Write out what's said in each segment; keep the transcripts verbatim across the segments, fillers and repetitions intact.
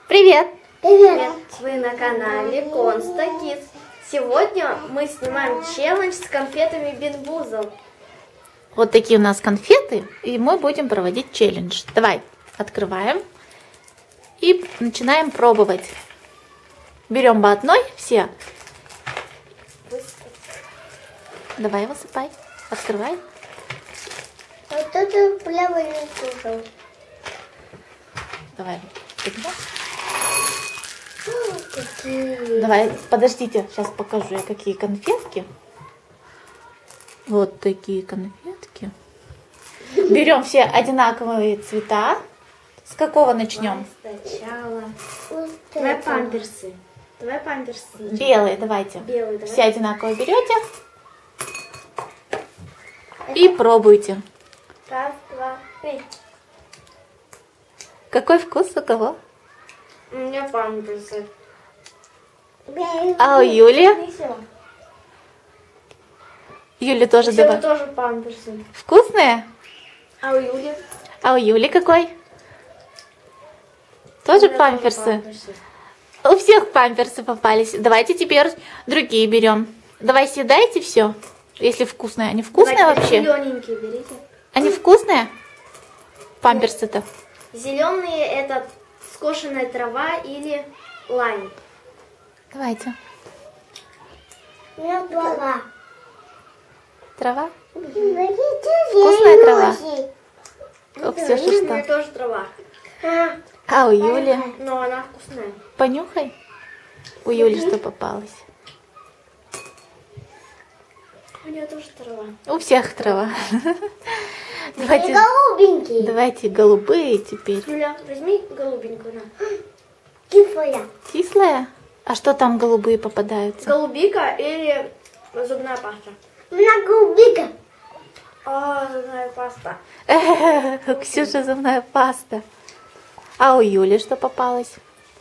Привет! Привет! Вы на канале Конста Kids. Сегодня мы снимаем челлендж с конфетами Bean Boozled. Вот такие у нас конфеты, и мы будем проводить челлендж. Давай, открываем и начинаем пробовать. Берем по одной все. Давай высыпай. Открывай. Вот это прямо не кушал. Давай. Какие? Давай, подождите, сейчас покажу я какие конфетки. Вот такие конфетки. Берем все одинаковые цвета. С какого начнем? Сначала. Давай памперсы. Давай памперсы. Белые, давайте. Белые, давай. Все одинаково берете. И пробуйте. Раз, два, три. Какой вкус у кого? У меня памперсы. А у Юли? Юли тоже Все добавь. тоже памперсы. Вкусные? А у Юли? А у Юли какой? Тоже У меня памперсы? памперсы. У всех памперсы попались. Давайте теперь другие берем. Давай съедайте все. Если вкусные. Они вкусные Давайте вообще? зелененькие берите. Они вкусные? Памперсы-то. Зеленые это скошенная трава или лайм. Давайте. У меня трава. Трава? Вкусная Вкусная трава? У Ксюши У меня что? тоже трава. А у Юли? Но она вкусная. Понюхай. У Юли что попалось? У нее тоже трава. У всех трава. Давайте, голубенькие. давайте голубые теперь. Юля, возьми голубенькую. На. Кифая. Кислая? А что там голубые попадаются? Голубика или зубная паста? У меня голубика. А, зубная паста. У Ксюши зубная паста. А у Юли что попалось?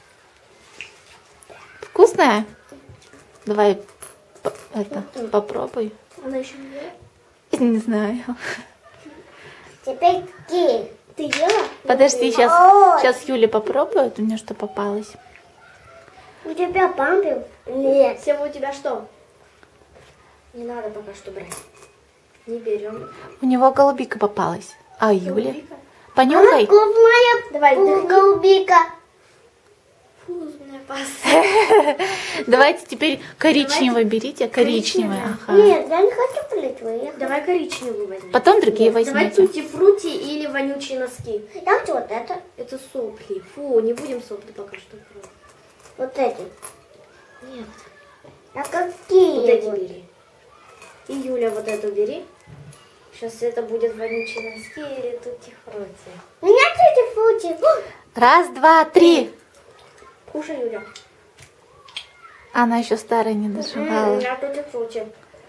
Вкусная? Давай по- это, попробуй. Она еще не ела? Не знаю. Теперь ты. Ты ела? Подожди, сейчас, Ой. сейчас Юля попробует, у нее что попалось. У тебя памперс? Нет. Сева, у тебя что? Не надо пока что брать. Не берем. У него голубика попалась. А у Юли? Голубика. Понюхай. Вкусная. Давай, голубика. Вкусная паста. Давайте теперь коричневый берите. Коричневый. Ага. Нет, я не хочу плитвы. Давай коричневую возьмем. Потом другие Давай возьмите. тути-фрути или вонючие носки. Я хочу вот это. Это сопли. Фу, не будем сопли пока что пробовать. Вот эти. Нет. А какие? Вот эти бери. И Юля вот эту бери. Сейчас это будет вонючие носки или тути-фрути. У меня тути-фрути. Раз, два, три. Кушай, Юля. Она еще старая не У доживала. меня тути-фрути.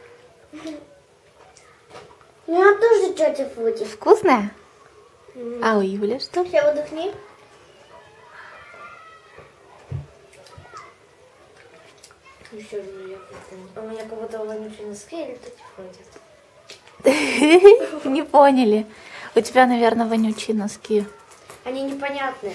У меня тоже тути-фрути. Вкусная? А у Юли что? Все, выдохни. Еще же я У меня как будто вонючие носки или тути-фрути. Не поняли. У тебя, наверное, вонючие носки. Они непонятные.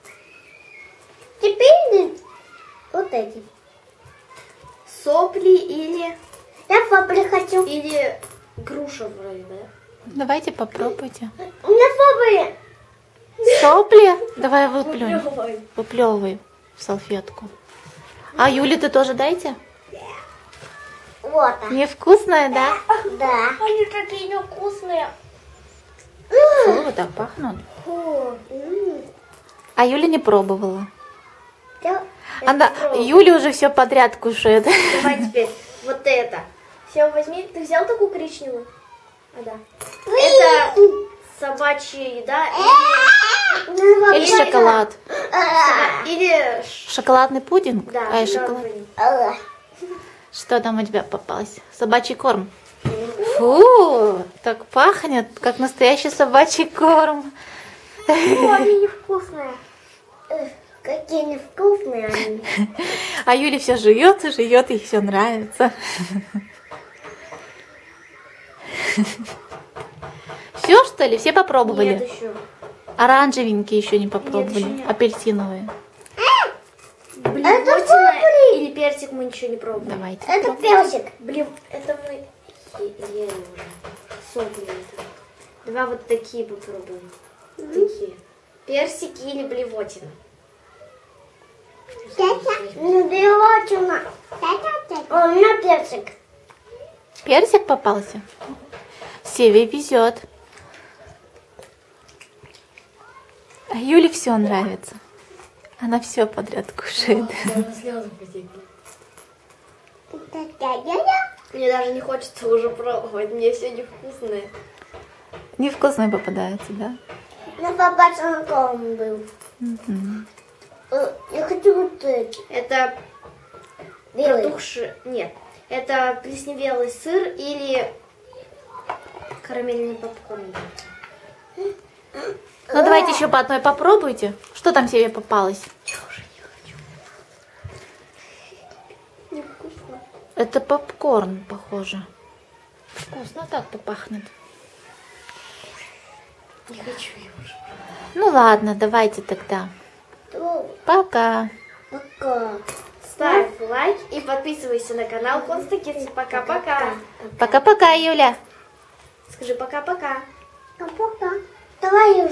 Теперь вот эти. Сопли или... Я сопли хочу. Или груша вроде бы, да? Давайте попробуйте. У меня сопли. Сопли? Давай выплюнь. Выплевывай. Выплевывай в салфетку. А Юле ты тоже дайте? Вот. Невкусная, да? Да. Они такие невкусные. Фу, так пахнут. Фу. М. А Юля не пробовала. Я- Она, Юля уже все подряд кушает. Давай теперь вот это. Все, возьми. Ты взял такую коричневую? А, да. Это собачья еда или... Или шоколад. Или... ш- Шоколадный пудинг? Да, Ай, шоколад. шоколад. Что там у тебя попалось? Собачий корм. Фу, так пахнет, как настоящий собачий корм. Фу, они невкусные. Эх, какие невкусные они. А Юля все жует и жует, ей все нравится. Все, что ли? Все попробовали? Нет еще. Оранжевенькие еще не попробовали. Нет, еще нет. Апельсиновые. блевотина или персик мы ничего не пробуем. Давайте. Это попробуем. персик. Блин, это мы ели уже. Сопли это. Давай вот такие попробуем. Mm-hmm. Такие. Персики или блевотина? Блевотина. О, у меня персик. Персик попался? Севе везет. А Юле все нравится. Она все подряд кушает. Мне даже не хочется уже пробовать. Мне все невкусное. Невкусные попадаются, да? На побаченном был. Угу. Я хочу вот эти. Это протухший. Нет. Это плесневелый сыр или карамельный попкорн. Ну давайте еще по одной попробуйте. Что там себе попалось? Я уже не хочу. Невкусно. Это попкорн, похоже. Вкусно так-то пахнет. Не хочу я уже. Ну ладно, давайте тогда. Пока. Пока. Ставь лайк и подписывайся на канал Констакидс. Пока-пока. Пока-пока, Юля. Скажи пока-пока. Пока-пока. Давай.